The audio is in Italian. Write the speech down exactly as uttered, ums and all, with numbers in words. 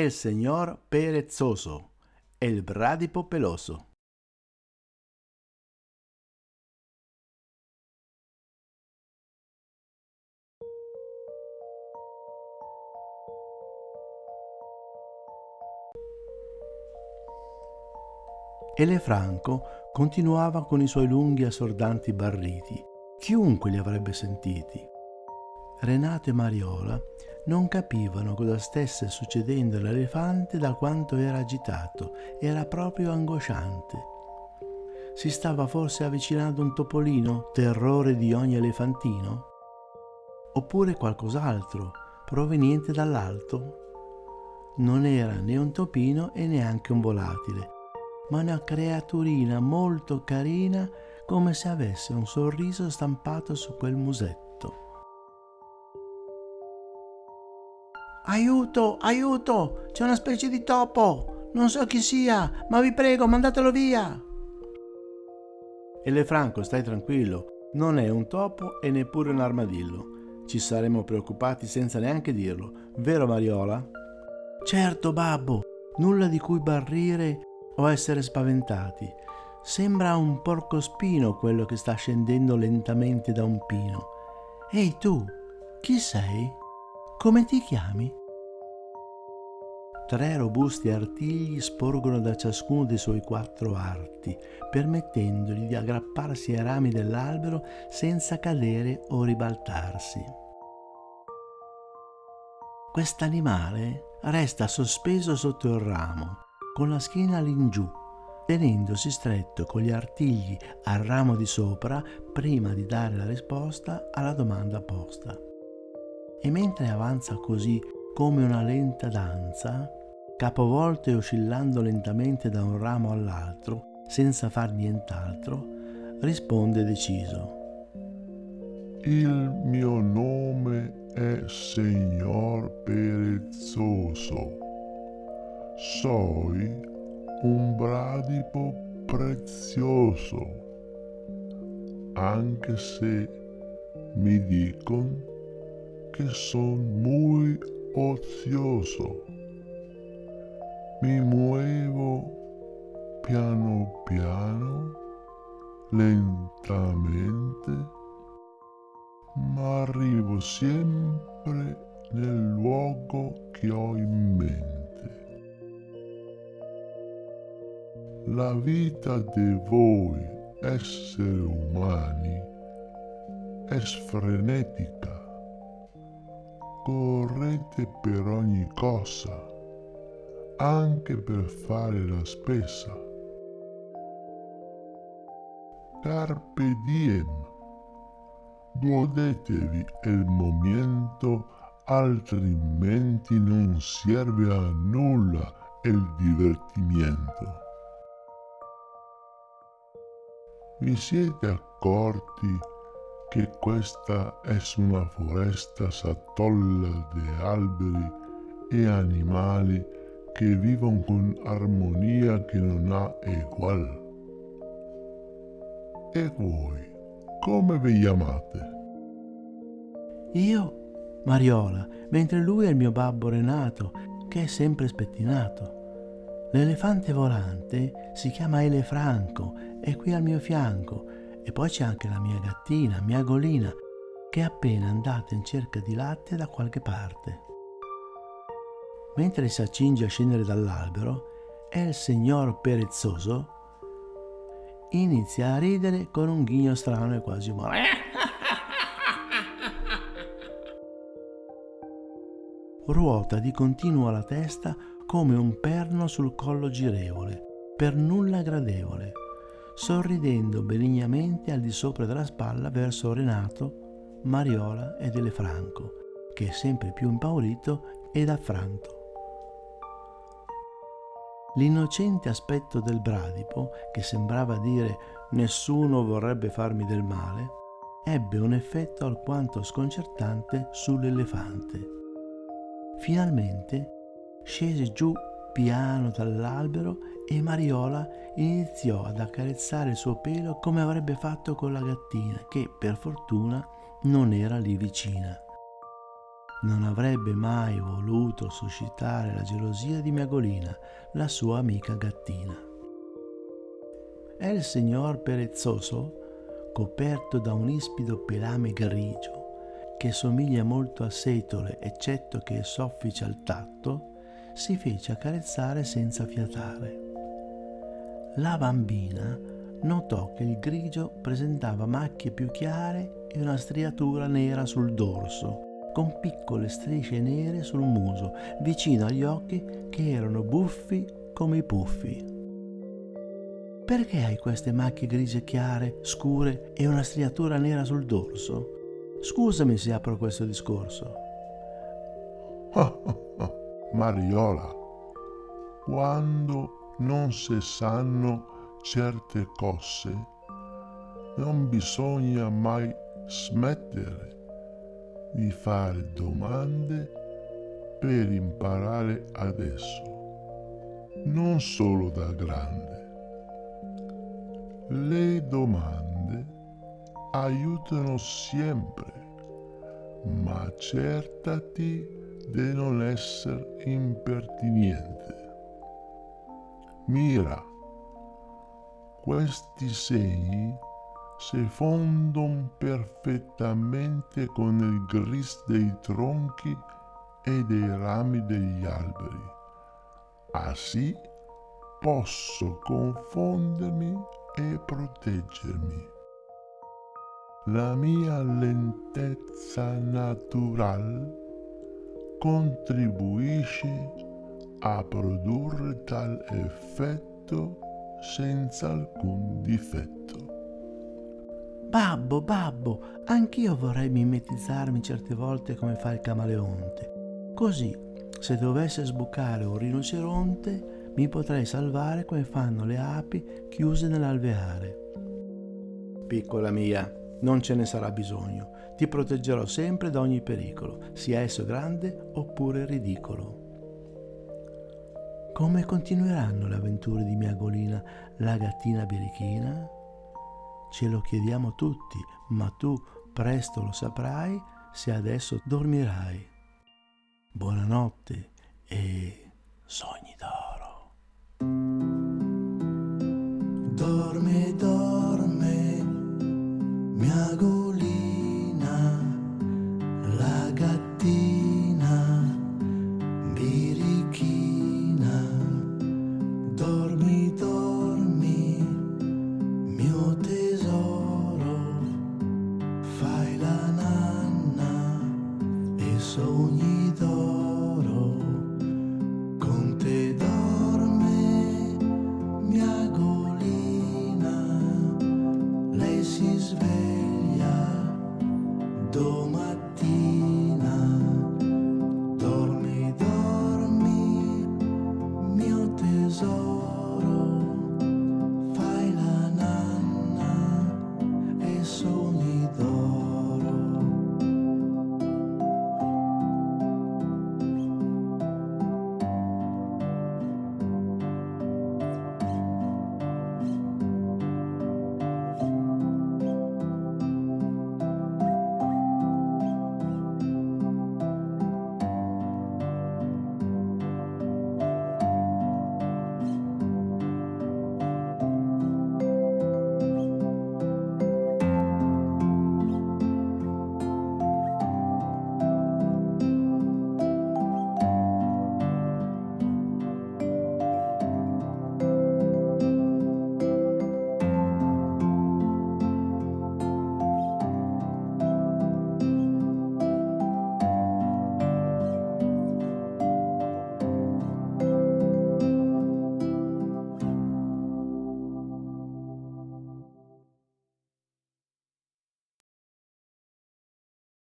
el señor perezoso, el bradipo peloso. Elefranco continuava con i suoi lunghi e assordanti barriti. Chiunque li avrebbe sentiti. Renato e Mariola non capivano cosa stesse succedendo all'elefante da quanto era agitato, era proprio angosciante. Si stava forse avvicinando un topolino, terrore di ogni elefantino? Oppure qualcos'altro, proveniente dall'alto? Non era né un topino e neanche un volatile, ma una creaturina molto carina, come se avesse un sorriso stampato su quel musetto. Aiuto, aiuto, c'è una specie di topo, non so chi sia, ma vi prego, mandatelo via. Elefranco, stai tranquillo, non è un topo e neppure un armadillo. Ci saremmo preoccupati senza neanche dirlo, vero Mariola? Certo, babbo, nulla di cui barrire o essere spaventati. Sembra un porcospino quello che sta scendendo lentamente da un pino. Ehi tu, chi sei? Come ti chiami? Tre robusti artigli sporgono da ciascuno dei suoi quattro arti, permettendogli di aggrapparsi ai rami dell'albero senza cadere o ribaltarsi. Quest'animale resta sospeso sotto il ramo, con la schiena all'ingiù, tenendosi stretto con gli artigli al ramo di sopra prima di dare la risposta alla domanda posta. E mentre avanza così come una lenta danza, capovolto e oscillando lentamente da un ramo all'altro, senza far nient'altro, risponde deciso. Il mio nome è Signor Perezoso. Soy un bradipo prezioso, anche se mi dicono que son muy ocioso. Mi muevo piano piano, lentamente, ma arrivo sempre nel luogo che ho in mente. La vita di voi esseri umani è frenetica. Correte per ogni cosa, anche per fare la spesa. Carpe diem, godetevi il momento, altrimenti non serve a nulla il divertimento. Vi siete accorti che questa è una foresta satolla di alberi e animali che vivono con armonia che non ha egual? E voi, come vi chiamate? Io, Mariola, mentre lui è il mio babbo Renato, che è sempre spettinato. L'elefante volante si chiama Elefranco, è qui al mio fianco, e poi c'è anche la mia gattina, mia Golina, che è appena andata in cerca di latte da qualche parte. Mentre si accinge a scendere dall'albero, e il signor Perezoso inizia a ridere con un ghigno strano e quasi umore. Ruota di continuo la testa come un perno sul collo girevole, per nulla gradevole, sorridendo benignamente al di sopra della spalla verso Renato, Mariola ed Elefranco, che è sempre più impaurito ed affranto. L'innocente aspetto del bradipo, che sembrava dire «nessuno vorrebbe farmi del male», ebbe un effetto alquanto sconcertante sull'elefante. Finalmente scese giù piano dall'albero e Mariola iniziò ad accarezzare il suo pelo come avrebbe fatto con la gattina, che per fortuna non era lì vicina. non avrebbe mai voluto suscitare la gelosia di Miagolina, la sua amica gattina. È il signor Perezoso, coperto da un ispido pelame grigio, che somiglia molto a setole eccetto che è soffice al tatto, si fece accarezzare senza fiatare. La bambina notò che il grigio presentava macchie più chiare e una striatura nera sul dorso, con piccole strisce nere sul muso, vicino agli occhi che erano buffi come i puffi. «Perché hai queste macchie grigie chiare, scure e una striatura nera sul dorso? Scusami se apro questo discorso». Mariola, quando non si sanno certe cose, non bisogna mai smettere di fare domande per imparare adesso, non solo da grande. Le domande aiutano sempre, ma cercati di non essere impertinente. Mira, questi segni si fondono perfettamente con il gris dei tronchi e dei rami degli alberi. Così posso confondermi e proteggermi. La mia lentezza naturale contribuisce a produrre tal effetto senza alcun difetto. Babbo, babbo, anch'io vorrei mimetizzarmi certe volte come fa il camaleonte. Così, se dovesse sbucare un rinoceronte, mi potrei salvare come fanno le api chiuse nell'alveare. Piccola mia, non ce ne sarà bisogno. Ti proteggerò sempre da ogni pericolo, sia esso grande oppure ridicolo. Come continueranno le avventure di Miagolina, la gattina birichina? Ce lo chiediamo tutti, ma tu presto lo saprai se adesso dormirai. Buonanotte e sogni d'oro. Dorme, dorme, Miagolina, la gattina birichina. Dormi, dormi, mio tesoro, fai la nanna e sogni d'oro.